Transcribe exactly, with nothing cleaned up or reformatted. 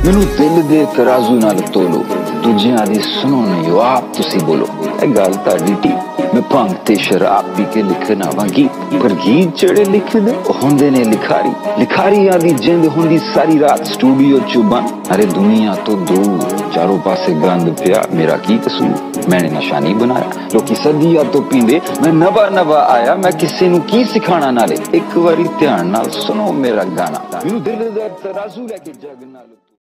मैनू दिल दे तराजू नाल तोलो, दूजियां दी सुनो नहीं आप तुसी बोलो। ए गल ताड़ी टी मैं भंग ते शराब पी के लिखना वां गीत, पर गीत जेड़े लिखदे होंदे ने लिखारी। लिखारियां दी जिंद होंदी सारी रात स्टूडियो च बंद। अरे दुनिया तो दूर चारों पासे गंद पिया, मेरा की कसूर, मैंने नशानी बनाया। लोकी सदिया तो पींदे, मैं नवा नवा आया, मैं किसी नू की सिखाना। नाले एक बारी ध्यान नाल सुनो मेरा गाना, मैनू दिल दा तराजू लेके जग नाल